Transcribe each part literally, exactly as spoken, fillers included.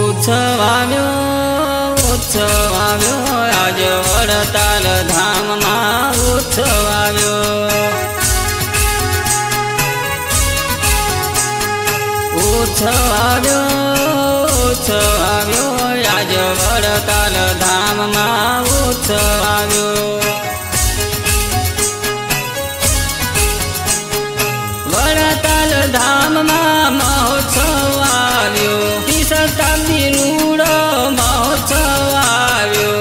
उत्सव आव्यो उत्सव आव्यो आज वडताल धाम में उत्सव आव्यो। उत्सव आव्यो उत्सव आव्यो आज वडताल धाम में उत्सव आव्यो। वडताल धाम में महोत्सव आव्यो। शताब्दी रूड़ो महोत्सव आव्यो।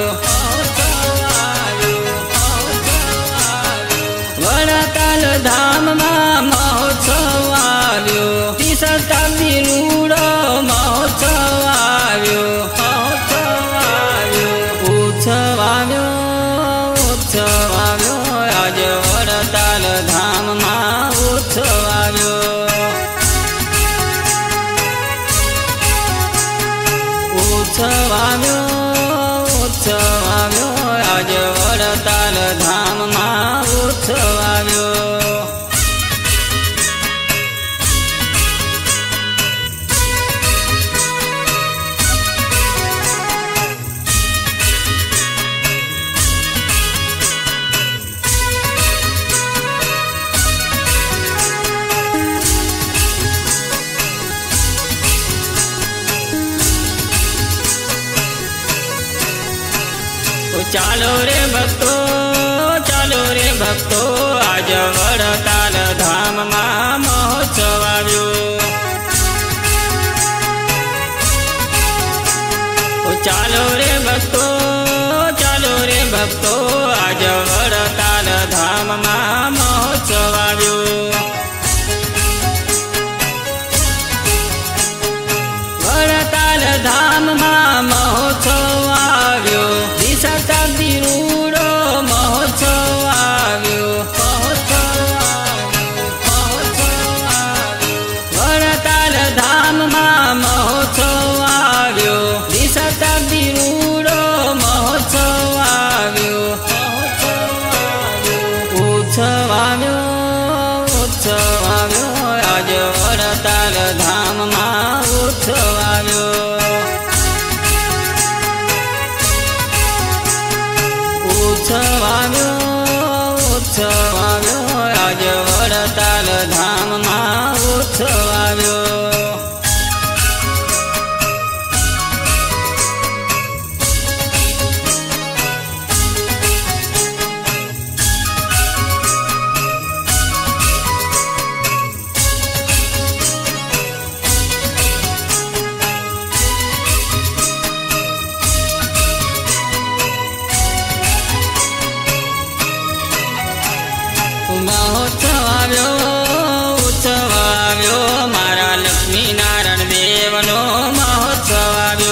वडताल धाम में महोत्सव आव्यो। शताब्दी रूड़ो महोत्सव आव्यो। उत्सव आव्यो उत्सव आव्यो आज वडताल धाम में उत्सव आव्यो। उत्सव आव्यो उत्सव आव्यो आज वडताल धाम में उत्सव आव्यो। चालो रे भक्तो चालो रे भक्तो आज वडताल धाम में महोत्सव आव्यो। चालो रे भक्तो चालो रे भक्तो आज वडताल धाम में महोत्सव आव्यो। वडताल धाम में महोत्सव आव्यो। शताब्दी रूड़ो महोत्सव आव्यो। वडताल धाम में महोत्सव आव्यो। शताब्दी रूड़ो महोत्सव आव्यो। उत्सव आव्यो उत्सव आव्यो आज वडताल धाम में उत्सव आव्यो। उत्सव आव्यो उत्सव आव्यो आज वडताल धाम में उत्सव आव्यो। महोत्सव आव्यो उत्सव आव्यो मारा लक्ष्मी नारायण देवनो महोत्सव आव्यो।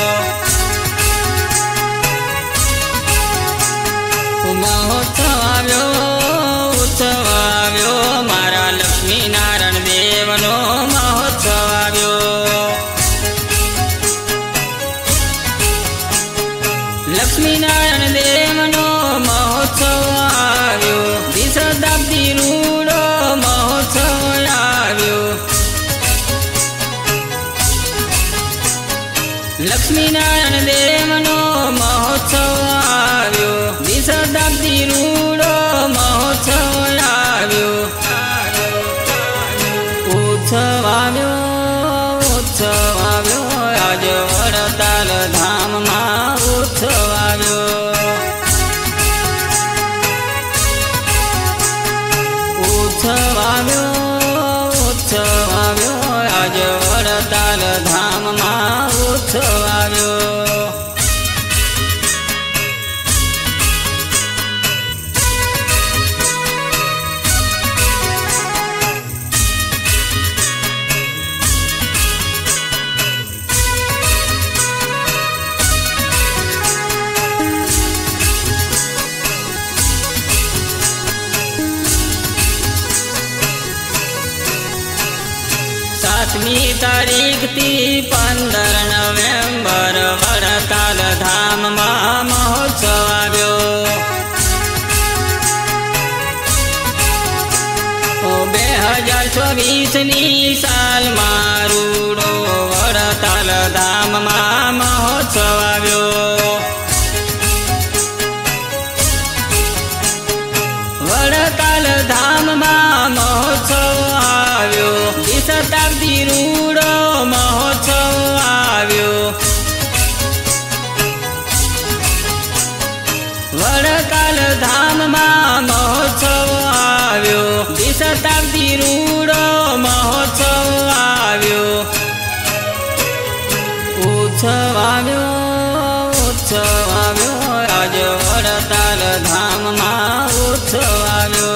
महोत्सव आव्यो उत्सव आव्यो मारा लक्ष्मी नारायण देवनो महोत्सव आव्यो। लक्ष्मी नारायण देवनो महोत्सव आव्यो। शताब्दी रूड़ो महोत्सव आव्यो। लक्ष्मी नारायण देवनो महोत्सव आव्यो। शताब्दी रूड़ो महोत्सव आव्यो। उत्सव आव्यो उत्सव आव्यो आज वडताल धाम में उत्सव आव्यो। उत्सव आव्यो उत्सव आव्यो आज वडताल धाम में उत्सव आव्यो। सातमी तारीख थी पंदर नवेम्बर वडताल धाम में महोत्सव आव्यो। बे हजार चौबीस नी साल में रूड़ो वडताल धाम धामમાં મહોત્સવ આવ્યો। વડતાલ ધામમાં મહોત્સવ આવ્યો, શતાબ્દી રૂડો મહોત્સવ આવ્યો। વડતાલ ધામમાં મહોત્સવ આવ્યો, શતાબ્દી રૂડો મહોત્સવ આવ્યો। ઉત્સવ આવ્યો, ઉત્સવ આવ્યો, આજ વડતાલ ધામમાં ઉત્સવ આવ્યો।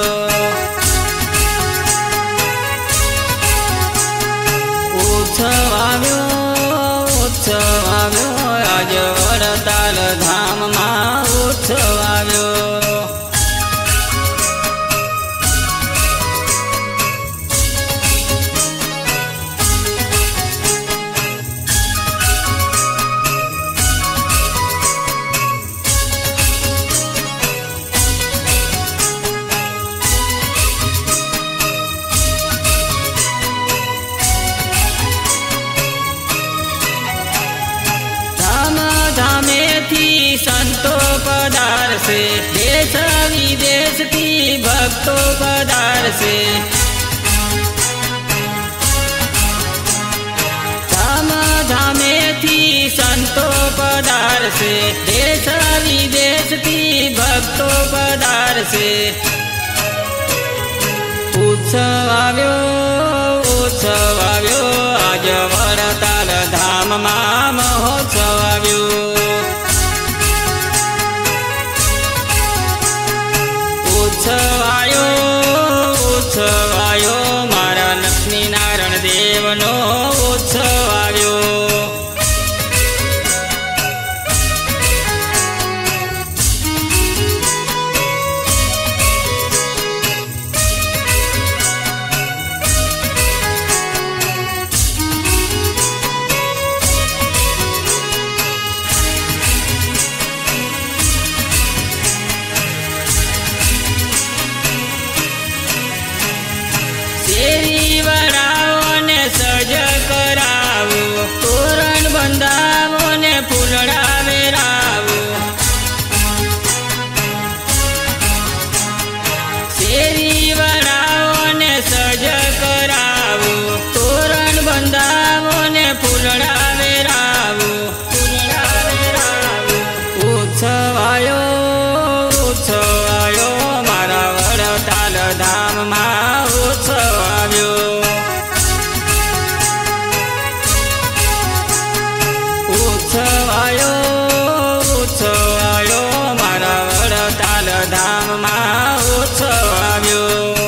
ઉત્સવ આવ્યો, ઉત્સવ આવ્યો, આજ વડતાલ ધામમાં ઉત્સવ આવ્યો। संतो पधारसे, देश विदेश थी भक्तो पधारसे। धाम धामे थी संतो पधारसे, देश विदेश थी भक्तो पधारसे। उत्सव આવ્યો, उत्सव આવ્યો, आज વડતાલ ધામમાં મહોત્સવ આવ્યો। उत्सव आयो, उत्सव आयो, मारा लक्ष्मी नारायण देवनो उत्सव आयो। શેરી વડાવો ને સજ કરાવો, તોરણ બંધાવો ને ફૂલડા વેરાવો। શેરી વડાવો ને સજ કરાવો, તોરણ બંધાવો ને ફૂલડા વેરાવો, ફૂલડા વેરાવો। ઉત્સવ આયો, ઉત્સવ આયો, મારા વડતાલ ધામમાં उत्सव આવ્યો। उत्सव आयो, उत्सव आयो, मारा वडताल धामમાં उत्सव આવ્યો।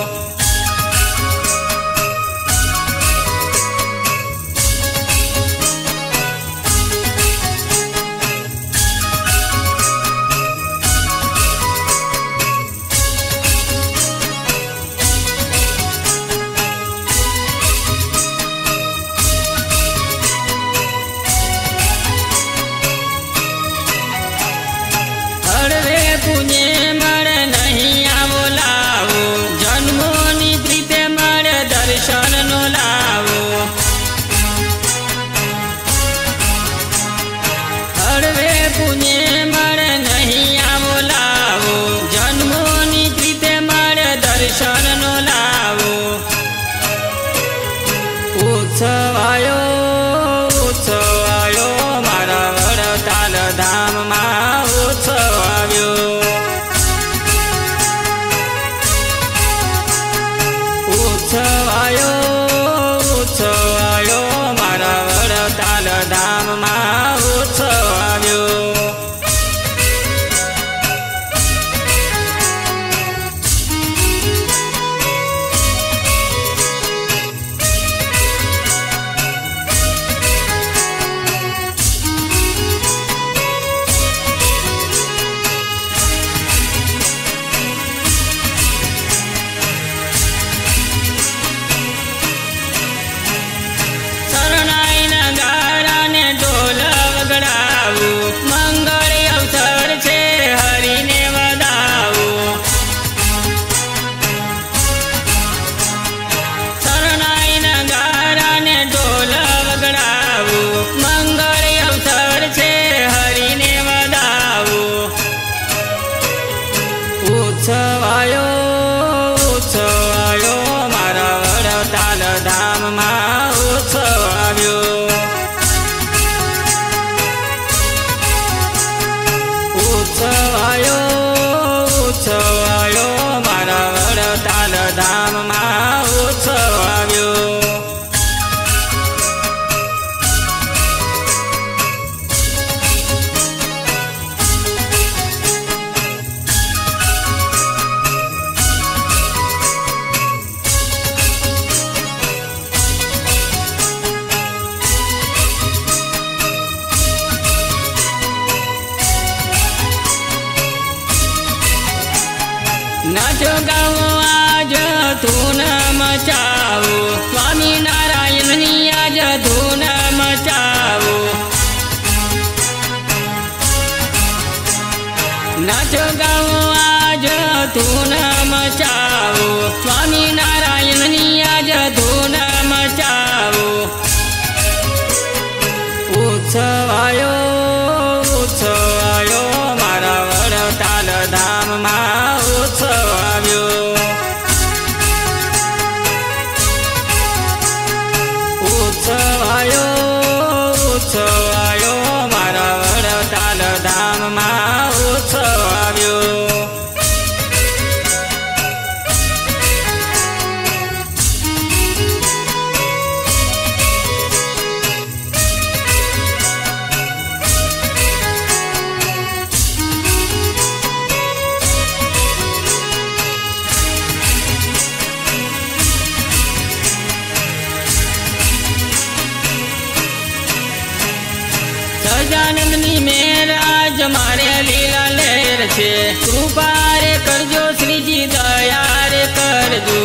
पुण्य मर नहीं आवो लावो, जन्मोनी प्रीते मर दर्शन नो लावो। हरवे पुण्य मर नहीं आवो लावो, जन्मोनी प्रीते मर दर्शन नो लावो। उत्सव आयो, उत्सव आयो, मारा वडताल धामમાં उत्सव આવ્યો। उत्सव आयो, उत्सव आयो, मारा वडताल धामમાં उत्सव આવ્યો। ગાવો આજ ધૂન મચાવો, સ્વામિનારાયણની આજ ધૂન મચાવો. નાચ ગાવો આજ ધૂન મચાવો, સ્વામિનારાયણની આજ ધૂન મચાવો. ઉત્સવ આયો ઉત્સવ આયો મારા વડતાલ ધામમાં ઉત્સવ આવ્યો. ઉત્સવ આયો ઉત્સવ આયો મારા વડતાલ ધામમાં ઉત્સવ આવ્યો. સજાનંદની મેર આજ મારે લીલા લહેર છે, કૃપા રે કરજો શ્રીજી દયા રે કરજો.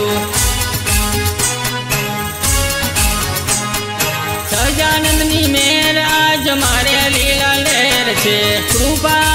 સજાનંદની મેર આજ મારે લીલા લહેર છે, કૃપા